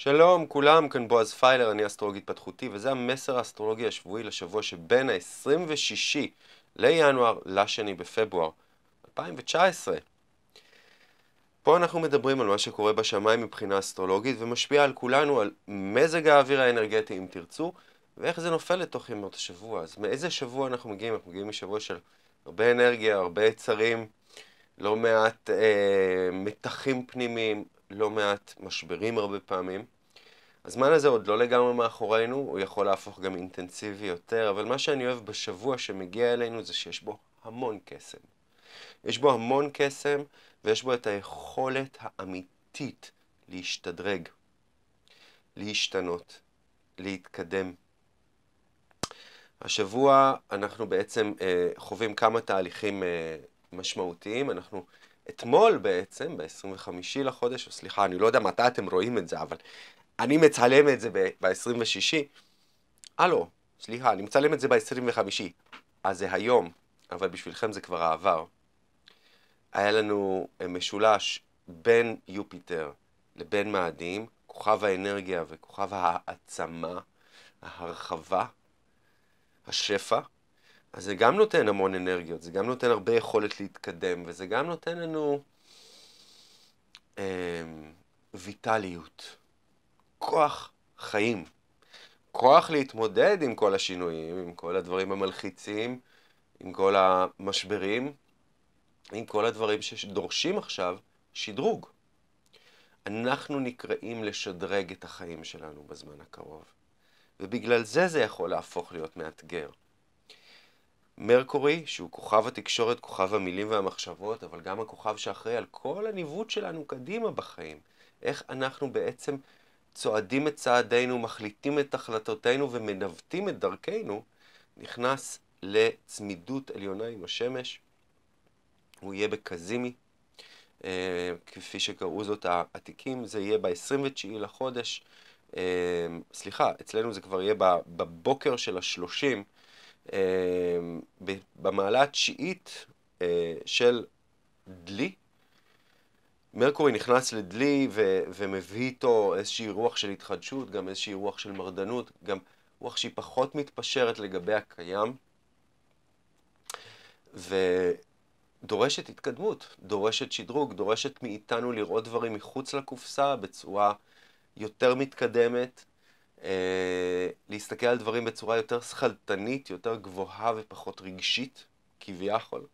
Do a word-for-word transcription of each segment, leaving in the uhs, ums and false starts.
שלום כולם, כאן בועז פיילר, אני אסטרולוג התפתחותי, וזה המסר האסטרולוגי השבועי לשבוע שבין ה-עשרים ושישה לינואר לשני בפברואר אלפיים תשע עשרה. פה אנחנו מדברים על מה שקורה בשמיים מבחינה אסטרולוגית ומשפיע על כולנו, על מזג האוויר האנרגטי אם תרצו, ואיך זה נופל לתוך ימות השבוע. אז מאיזה שבוע אנחנו מגיעים? אנחנו מגיעים משבוע של הרבה אנרגיה, הרבה יצרים, לא מעט אה, מתחים פנימיים, לא מעט משברים הרבה פעמים. הזמן הזה עוד לא לגמרי מאחורינו, הוא יכול להפוך גם אינטנסיבי יותר, אבל מה שאני אוהב בשבוע שמגיע אלינו זה שיש בו המון קסם. יש בו המון קסם, ויש בו את היכולת האמיתית להשתדרג, להשתנות, להתקדם. השבוע אנחנו בעצם אה, חווים כמה תהליכים אה, משמעותיים. אנחנו אתמול בעצם, ב-עשרים וחמישה לחודש, או סליחה, אני לא יודע מתי אתם רואים את זה, אבל אני מצלם את זה ב-עשרים ושישה. הלו, סליחה, אני מצלם את זה ב-עשרים וחמישה. אז זה היום, אבל בשבילכם זה כבר העבר. היה לנו משולש בין יופיטר לבין מאדים, כוכב האנרגיה וכוכב העצמה, ההרחבה, השפע. אז זה גם נותן המון אנרגיות, זה גם נותן הרבה יכולת להתקדם, וזה גם נותן לנו אה, ויטליות, כוח חיים, כוח להתמודד עם כל השינויים, עם כל הדברים המלחיצים, עם כל המשברים, עם כל הדברים שדורשים עכשיו שדרוג. אנחנו נקראים לשדרג את החיים שלנו בזמן הקרוב, ובגלל זה זה יכול להפוך להיות מאתגר. מרקורי, שהוא כוכב התקשורת, כוכב המילים והמחשבות, אבל גם הכוכב שאחראי על כל הניווט שלנו קדימה בחיים. איך אנחנו בעצם צועדים את צעדינו, מחליטים את החלטותינו ומנווטים את דרכנו, נכנס לצמידות עליונה עם השמש. הוא יהיה בקזימי, אה, כפי שקראו זאת העתיקים. זה יהיה ב-עשרים ותשעה לחודש, אה, סליחה, אצלנו זה כבר יהיה בבוקר של השלושים, במעלה התשיעית של דלי. מרקורי נכנס לדלי ו- ומביא איתו איזושהי רוח של התחדשות, גם איזושהי רוח של מרדנות, גם רוח שהיא פחות מתפשרת לגבי הקיים, ודורשת התקדמות, דורשת שדרוג, דורשת מאיתנו לראות דברים מחוץ לקופסה בצורה יותר מתקדמת, להסתכל על דברים בצורה יותר שכלתנית, יותר גבוהה ופחות רגשית, כביכול.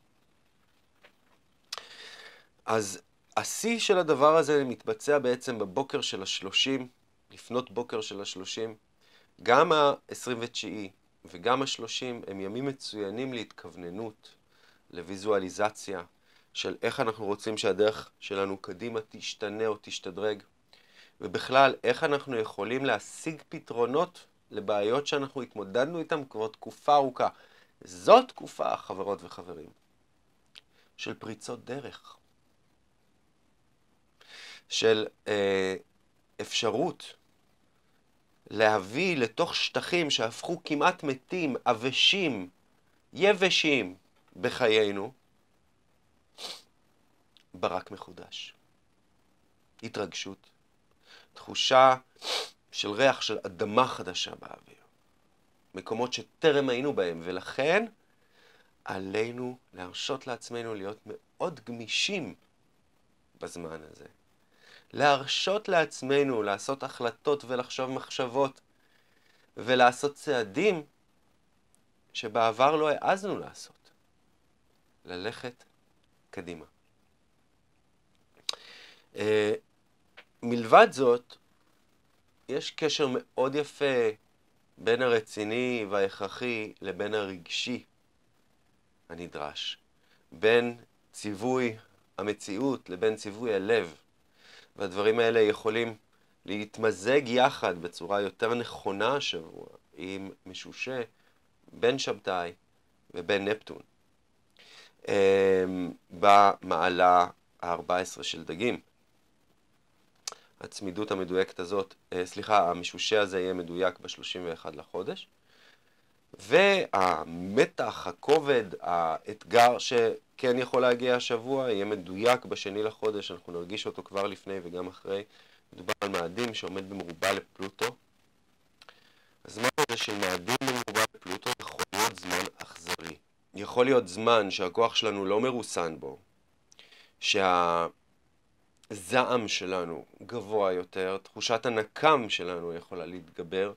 אז השיא של הדבר הזה מתבצע בעצם בבוקר של השלושים, לפנות בוקר של השלושים. גם ה-עשרים ותשעה וגם ה-שלושים הם ימים מצוינים להתכווננות, לויזואליזציה של איך אנחנו רוצים שהדרך שלנו קדימה תשתנה או תשתדרג. ובכלל, איך אנחנו יכולים להשיג פתרונות לבעיות שאנחנו התמודדנו איתן כבר תקופה ארוכה. זאת תקופה, חברות וחברים, של פריצות דרך. של אה, אפשרות להביא לתוך שטחים שהפכו כמעט מתים, אבשים, יבשים בחיינו, ברק מחודש. התרגשות. תחושה של ריח של אדמה חדשה באוויר. מקומות שטרם היינו בהם, ולכן עלינו להרשות לעצמנו להיות מאוד גמישים בזמן הזה. להרשות לעצמנו לעשות החלטות ולחשוב מחשבות, ולעשות צעדים שבעבר לא העזנו לעשות. ללכת קדימה. אה, מלבד זאת, יש קשר מאוד יפה בין הרציני וההכרחי לבין הרגשי הנדרש. בין ציווי המציאות לבין ציווי הלב. והדברים האלה יכולים להתמזג יחד בצורה יותר נכונה השבוע עם משושה בין שבתאי ובין נפטון. במעלה ה-ארבע עשרה של דגים. הצמידות המדויקת הזאת, סליחה, המשושה הזה יהיה מדויק ב-שלושים ואחד לחודש. והמתח, הכובד, האתגר שכן יכול להגיע השבוע, יהיה מדויק בשני לחודש, אנחנו נרגיש אותו כבר לפני וגם אחרי, מדובר על מאדים שעומד במרובע לפלוטו. הזמן הזה של מאדים במרובע לפלוטו יכול להיות זמן אכזרי. יכול להיות זמן שהכוח שלנו לא מרוסן בו, שהזעם שלנו גבוה יותר, תחושת הנקם שלנו יכולה להתגבר,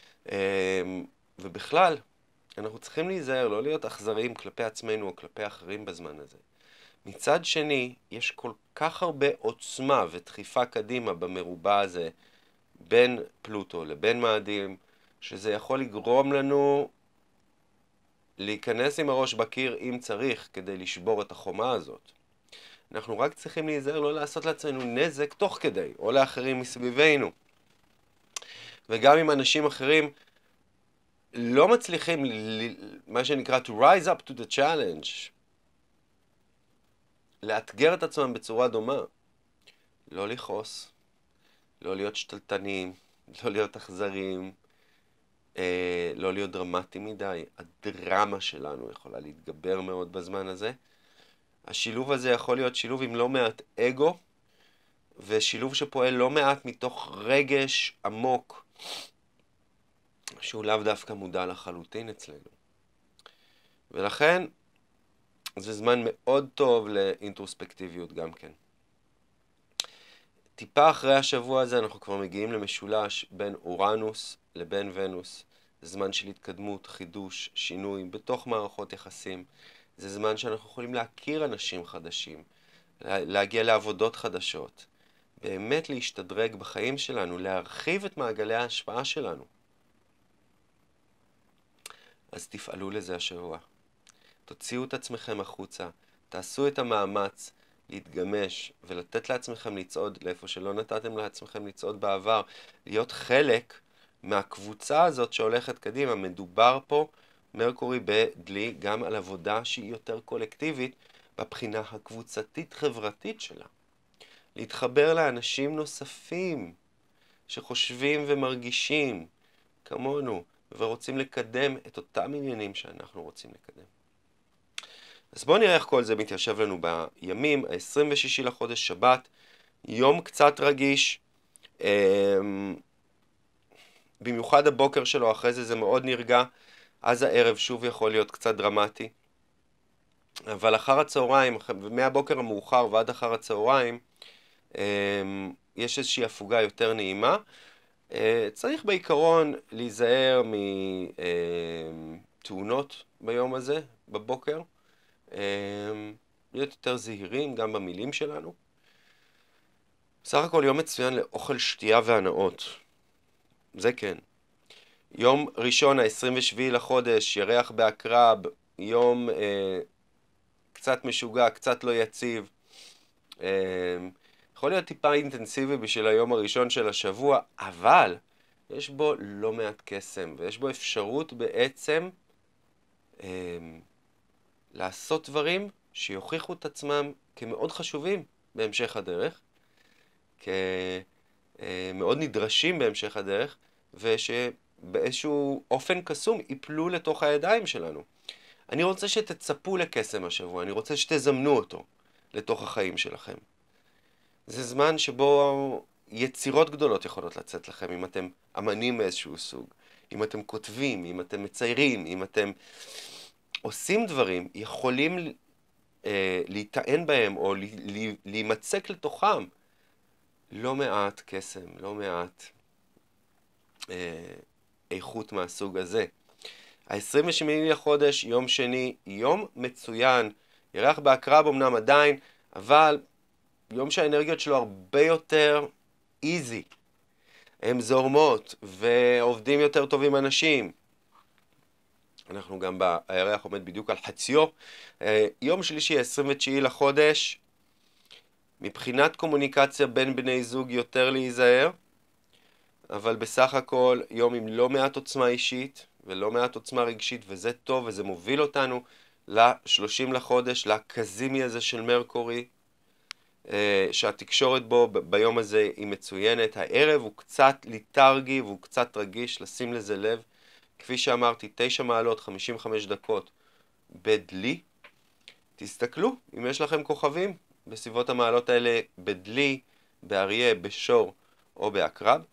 ובכלל, אנחנו צריכים להיזהר, לא להיות אכזריים כלפי עצמנו או כלפי אחרים בזמן הזה. מצד שני, יש כל כך הרבה עוצמה ודחיפה קדימה במרובע הזה בין פלוטו לבין מאדים, שזה יכול לגרום לנו להיכנס עם הראש בקיר אם צריך כדי לשבור את החומה הזאת. אנחנו רק צריכים להיזהר לא לעשות לעצמנו נזק תוך כדי, או לאחרים מסביבנו. וגם אם אנשים אחרים לא מצליחים, מה שנקרא to rise up to the challenge, לאתגר את עצמם בצורה דומה, לא לכעוס, לא להיות שתלטנים, לא להיות אכזרים, אה, לא להיות דרמטיים מדי. הדרמה שלנו יכולה להתגבר מאוד בזמן הזה. השילוב הזה יכול להיות שילוב עם לא מעט אגו, ושילוב שפועל לא מעט מתוך רגש עמוק, שהוא לאו דווקא מודע לחלוטין אצלנו. ולכן, זה זמן מאוד טוב לאינטרוספקטיביות גם כן. טיפה אחרי השבוע הזה אנחנו כבר מגיעים למשולש בין אורנוס לבין ונוס. זה זמן של התקדמות, חידוש, שינוי בתוך מערכות יחסים. זה זמן שאנחנו יכולים להכיר אנשים חדשים, להגיע לעבודות חדשות, באמת להשתדרג בחיים שלנו, להרחיב את מעגלי ההשפעה שלנו. אז תפעלו לזה השבוע. תוציאו את עצמכם החוצה, תעשו את המאמץ להתגמש ולתת לעצמכם לצעוד לאיפה שלא נתתם לעצמכם לצעוד בעבר, להיות חלק מהקבוצה הזאת שהולכת קדימה. מדובר פה, מרקורי בדלי, גם על עבודה שהיא יותר קולקטיבית בבחינה הקבוצתית חברתית שלה. להתחבר לאנשים נוספים שחושבים ומרגישים כמונו ורוצים לקדם את אותם עניינים שאנחנו רוצים לקדם. אז בואו נראה איך כל זה מתיישב לנו בימים. ה-עשרים ושישי לחודש שבת, יום קצת רגיש, במיוחד הבוקר שלו, אחרי זה זה מאוד נרגע, אז הערב שוב יכול להיות קצת דרמטי, אבל אחר הצהריים, מהבוקר המאוחר ועד אחר הצהריים, יש איזושהי הפוגה יותר נעימה. צריך בעיקרון להיזהר מתאונות ביום הזה, בבוקר, להיות יותר זהירים גם במילים שלנו. בסך הכל יום מצוין לאוכל, שתייה והנאות. זה כן. יום ראשון, ה-עשרים ושביעי לחודש, ירח בעקרב, יום אה, קצת משוגע, קצת לא יציב. אה, יכול להיות טיפה אינטנסיבי בשביל היום הראשון של השבוע, אבל יש בו לא מעט קסם, ויש בו אפשרות בעצם אה, לעשות דברים שיוכיחו את עצמם כמאוד חשובים בהמשך הדרך, כמאוד נדרשים בהמשך הדרך, ושבאיזשהו אופן קסום ייפלו לתוך הידיים שלנו. אני רוצה שתצפו לקסם השבוע, אני רוצה שתזמנו אותו לתוך החיים שלכם. זה זמן שבו יצירות גדולות יכולות לצאת לכם, אם אתם אמנים באיזשהו סוג, אם אתם כותבים, אם אתם מציירים, אם אתם עושים דברים, יכולים אה, להיטען בהם או להימצק לתוכם לא מעט קסם, לא מעט אה, איכות מהסוג הזה. ה-עשרים ושמונה לחודש, יום שני, יום מצוין, ירח בעקרב אמנם עדיין, אבל יום שהאנרגיות שלו הרבה יותר איזי. הם זורמות ועובדים יותר טוב עם אנשים. אנחנו גם בירח עומד בדיוק על חציו. יום שלישי, עשרים ותשעה לחודש, מבחינת קומוניקציה בין בני זוג יותר להיזהר, אבל בסך הכל יום עם לא מעט עוצמה אישית ולא מעט עוצמה רגשית, וזה טוב, וזה מוביל אותנו ל-שלושים לחודש, לקזימי הזה של מרקורי, שהתקשורת בו ביום הזה היא מצוינת. הערב הוא קצת ליטרגי והוא קצת רגיש, לשים לזה לב. כפי שאמרתי, תשע מעלות, חמישים וחמש דקות בדלי. תסתכלו, אם יש לכם כוכבים בסביבות המעלות האלה בדלי, באריה, בשור או בעקרב.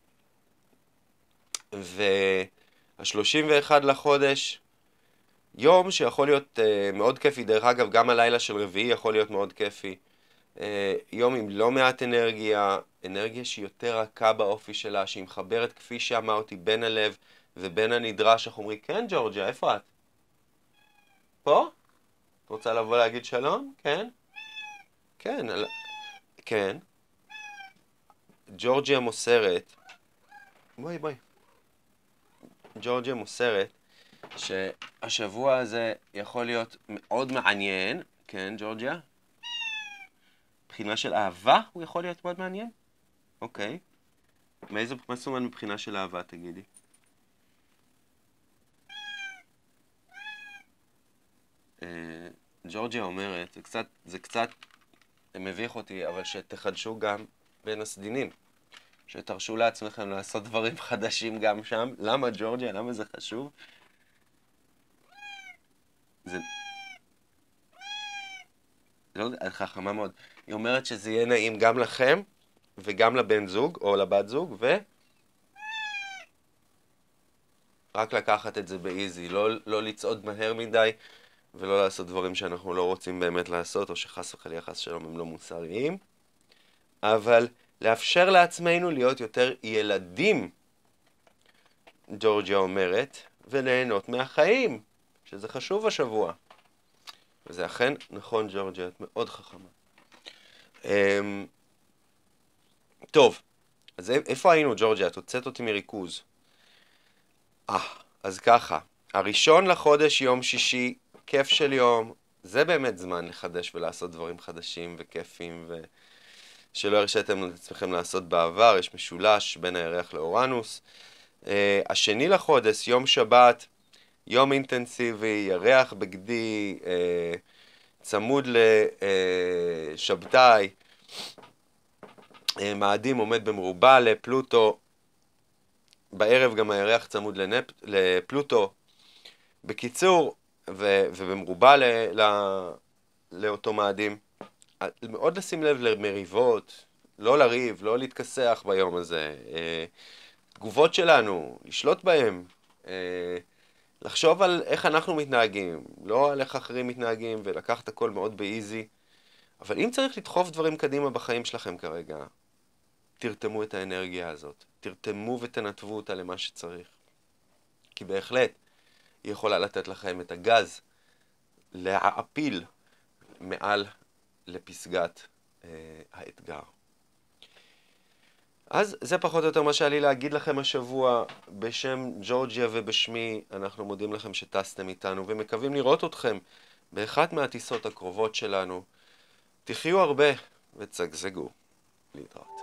וה-שלושים ואחד לחודש, יום שיכול להיות uh, מאוד כיפי, דרך אגב גם הלילה של רביעי יכול להיות מאוד כיפי, uh, יום עם לא מעט אנרגיה, אנרגיה שהיא יותר רכה באופי שלה, שהיא מחברת כפי שאמרתי בין הלב ובין הנדרש. אנחנו אומרים, כן ג'ורג'יה, איפה את? פה? את רוצה לבוא להגיד שלום? כן? כן, על... כן. ג'ורג'יה מוסרת, בואי בואי. ג'ורג'יה מוסרת שהשבוע הזה יכול להיות מאוד מעניין. כן, ג'ורג'יה? מבחינה של אהבה הוא יכול להיות מאוד מעניין? אוקיי. מאיזה, מה זאת אומרת מבחינה של אהבה, תגידי? אה, ג'ורג'יה אומרת, זה קצת, זה קצת מביך אותי, אבל שתחדשו גם בין הסדינים. שתרשו לעצמכם לעשות דברים חדשים גם שם. למה ג'ורג'יה? למה זה חשוב? זה... לא יודע, חכמה מאוד. היא אומרת שזה יהיה נעים גם לכם, וגם לבן זוג, או לבת זוג, ו... רק לקחת את זה באיזי, לא, לא לצעוד מהר מדי, ולא לעשות דברים שאנחנו לא רוצים באמת לעשות, או שחס וחלילה חס שלום הם לא מוסריים. אבל לאפשר לעצמנו להיות יותר ילדים, ג'ורג'יה אומרת, וליהנות מהחיים, שזה חשוב השבוע. וזה אכן נכון, ג'ורג'יה, את מאוד חכמה. Um, טוב, אז איפה היינו, ג'ורג'יה? את הוצאת אותי מריכוז. אה, אז ככה, הראשון לחודש, יום שישי, כיף של יום, זה באמת זמן לחדש ולעשות דברים חדשים וכיפים, ושלא הרשיתם את עצמכם לעשות בעבר. יש משולש בין הירח לאורנוס. Uh, השני לחודש, יום שבת, יום אינטנסיבי, ירח בגדי, uh, צמוד לשבתאי, uh, מאדים עומד במרובע לפלוטו, בערב גם הירח צמוד לנפ... לפלוטו. בקיצור, ו... ובמרובע ל... ל... לאותו מאדים. מאוד לשים לב למריבות, לא לריב, לא להתכסח ביום הזה. תגובות שלנו, לשלוט בהם, לחשוב על איך אנחנו מתנהגים, לא על איך אחרים מתנהגים, ולקחת הכל מאוד באיזי. אבל אם צריך לדחוף דברים קדימה בחיים שלכם כרגע, תרתמו את האנרגיה הזאת, תרתמו ותנתבו אותה למה שצריך. כי בהחלט היא יכולה לתת לכם את הגז להעפיל מעל לפסגת אה, האתגר. אז זה פחות או יותר מה שהיה לי להגיד לכם השבוע. בשם ג'ורג'יה ובשמי אנחנו מודים לכם שטסתם איתנו ומקווים לראות אתכם באחת מהטיסות הקרובות שלנו. תחיו הרבה וצגזגו. להתראות.